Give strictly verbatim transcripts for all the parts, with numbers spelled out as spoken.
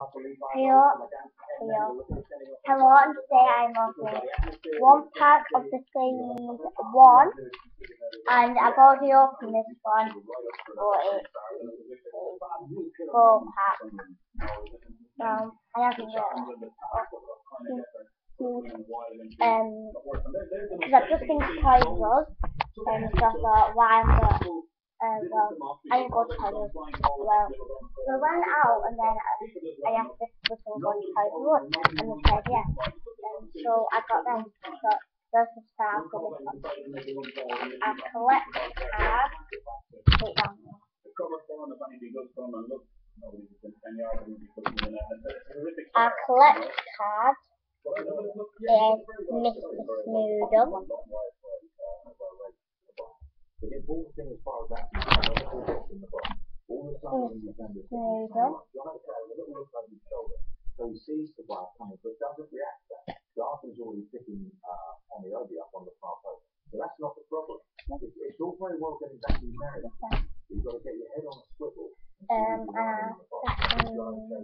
Hello, hello, hello, and today I'm opening one pack of the series one, and I've already opened this one, but it's a four pack. Um, I haven't yet. Um, because I've just been to Toys R Us, and so I thought, why I'm not, uh, well, I didn't go to Toys R Us, well, we went out, and then I, I asked if we can go to Toys R Us, and they said yes, um, so I got them, so there's the start for this one. I collect cards, take down here. I collect cards. There's Mister Snoodle. Snoodle. So he sees the wife coming, but doesn't react to that. The Arthur's already picking uh, on the Obi up on the far post. So that's not the problem. It's, it's all very well getting back to married. Okay. You've got to get your head on a swivel. Um, uh, second.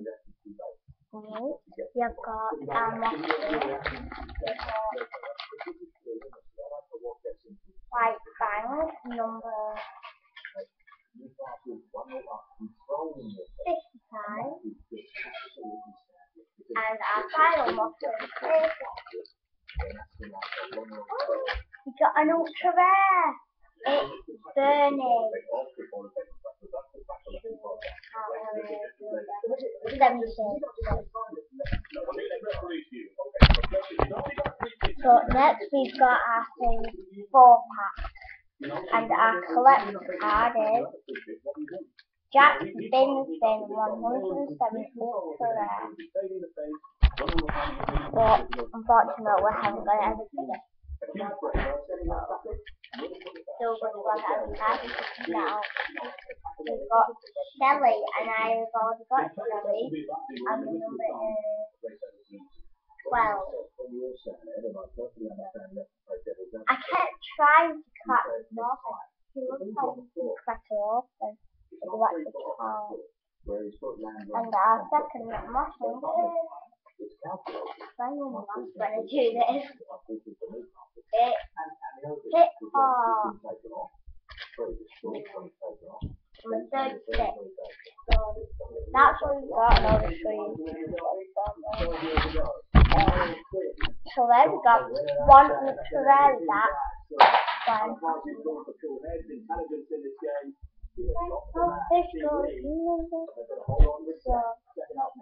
You've got um, White Bang, number fifty-five. And our final motto is we got an ultra rare. It's Burning. So next we've got our thing four pack, and our collect card is Jack Bin Bin one hundred seventy ultra rare. But unfortunately we haven't got it as a figure. So we're going to have that now. We've got Shelly, and I've already got Shelly, and the number is twelve. I kept trying to crack this open. She looks like you can crack her open. It's like the top. And our second mushroom is I'm going to do this. It hit hard. And the third stick. So that's what we've got on all the screens. Um, so there we got one ultra rare that. One. Oh, this goes. So,